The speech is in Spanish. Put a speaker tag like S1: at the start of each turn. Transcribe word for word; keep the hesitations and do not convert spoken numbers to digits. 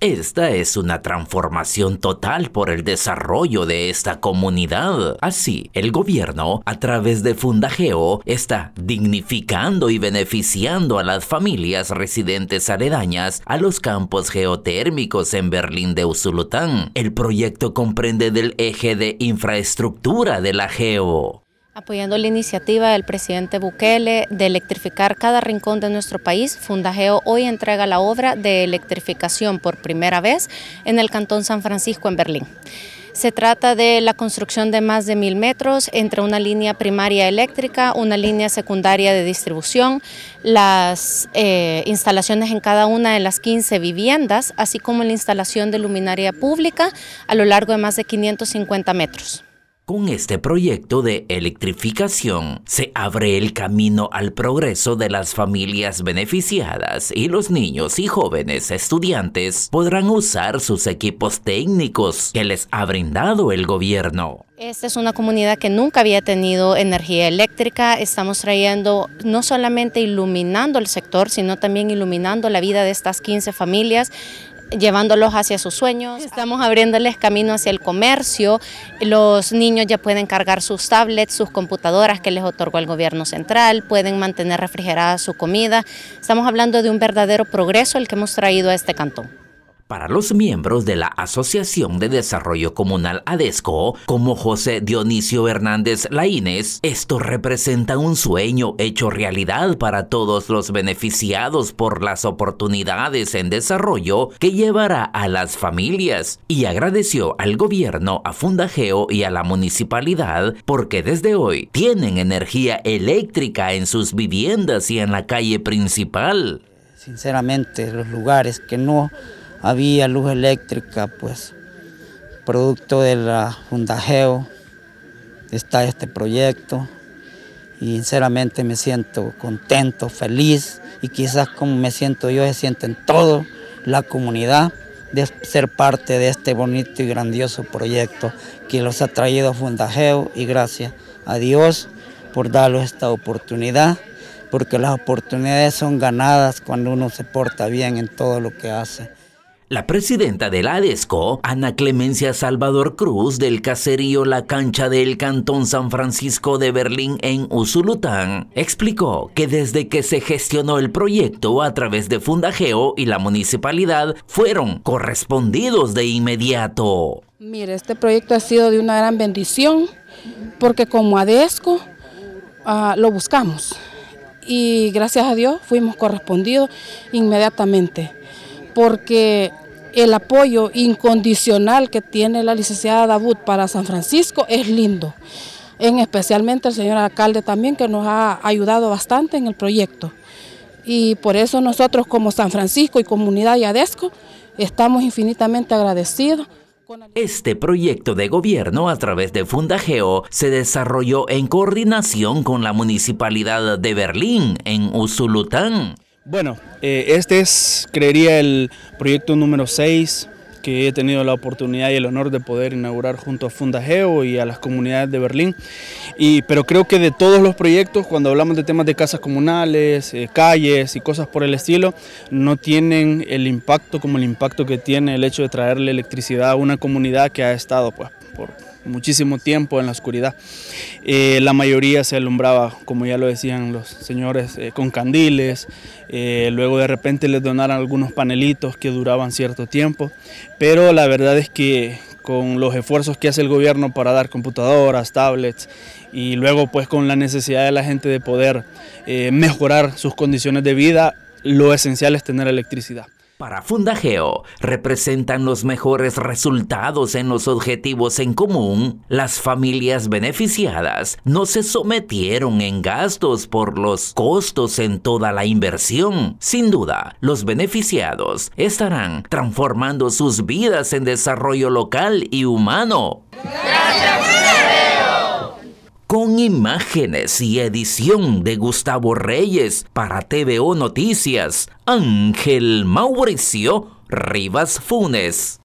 S1: Esta es una transformación total por el desarrollo de esta comunidad. Así, el gobierno, a través de Fundageo, está dignificando y beneficiando a las familias residentes aledañas a los campos geotérmicos en Berlín de Usulután. El proyecto comprende del eje de infraestructura de la Geo.
S2: Apoyando la iniciativa del presidente Bukele de electrificar cada rincón de nuestro país, Fundageo hoy entrega la obra de electrificación por primera vez en el Cantón San Francisco en Berlín. Se trata de la construcción de más de mil metros entre una línea primaria eléctrica, una línea secundaria de distribución, las eh, instalaciones en cada una de las quince viviendas, así como la instalación de luminaria pública a lo largo de más de quinientos cincuenta metros.
S1: Con este proyecto de electrificación se abre el camino al progreso de las familias beneficiadas y los niños y jóvenes estudiantes podrán usar sus equipos técnicos que les ha brindado el gobierno.
S2: Esta es una comunidad que nunca había tenido energía eléctrica. Estamos trayendo, no solamente iluminando el sector, sino también iluminando la vida de estas quince familias, llevándolos hacia sus sueños. Estamos abriéndoles camino hacia el comercio. Los niños ya pueden cargar sus tablets, sus computadoras que les otorgó el gobierno central, pueden mantener refrigerada su comida. Estamos hablando de un verdadero progreso el que hemos traído a este cantón.
S1: Para los miembros de la Asociación de Desarrollo Comunal ADESCO, como José Dionisio Hernández Laínez, esto representa un sueño hecho realidad para todos los beneficiados por las oportunidades en desarrollo que llevará a las familias, y agradeció al gobierno, a Fundageo y a la municipalidad porque desde hoy tienen energía eléctrica en sus viviendas y en la calle principal.
S3: Sinceramente, los lugares que no había luz eléctrica, pues producto de la Fundageo está este proyecto y sinceramente me siento contento, feliz, y quizás como me siento yo, se sienten toda la comunidad de ser parte de este bonito y grandioso proyecto que los ha traído Fundageo, y gracias a Dios por darles esta oportunidad, porque las oportunidades son ganadas cuando uno se porta bien en todo lo que hace.
S1: La presidenta de la ADESCO, Ana Clemencia Salvador Cruz, del caserío La Cancha del Cantón San Francisco de Berlín en Usulután, explicó que desde que se gestionó el proyecto a través de Fundageo y la municipalidad, fueron correspondidos de inmediato.
S4: Mire, este proyecto ha sido de una gran bendición, porque como ADESCO uh, lo buscamos y gracias a Dios fuimos correspondidos inmediatamente, porque el apoyo incondicional que tiene la licenciada Dabut para San Francisco es lindo, en especialmente el señor alcalde también, que nos ha ayudado bastante en el proyecto, y por eso nosotros como San Francisco y comunidad y ADESCO estamos infinitamente agradecidos.
S1: Este proyecto de gobierno a través de Fundageo se desarrolló en coordinación con la Municipalidad de Berlín en Usulután.
S5: Bueno, eh, este es, creería, el proyecto número seis que he tenido la oportunidad y el honor de poder inaugurar junto a Fundageo y a las comunidades de Berlín. Y, pero creo que de todos los proyectos, cuando hablamos de temas de casas comunales, eh, calles y cosas por el estilo, no tienen el impacto como el impacto que tiene el hecho de traerle electricidad a una comunidad que ha estado pues, por muchísimo tiempo en la oscuridad. Eh, la mayoría se alumbraba, como ya lo decían los señores, eh, con candiles, eh, luego de repente les donaron algunos panelitos que duraban cierto tiempo, pero la verdad es que con los esfuerzos que hace el gobierno para dar computadoras, tablets, y luego pues con la necesidad de la gente de poder eh, mejorar sus condiciones de vida, lo esencial es tener electricidad.
S1: Para Fundageo, representan los mejores resultados en los objetivos en común. Las familias beneficiadas no se sometieron en gastos por los costos en toda la inversión. Sin duda, los beneficiados estarán transformando sus vidas en desarrollo local y humano. ¡Gracias, Fundageo! Con imágenes y edición de Gustavo Reyes para T V O Noticias, Ángel Mauricio Rivas Funes.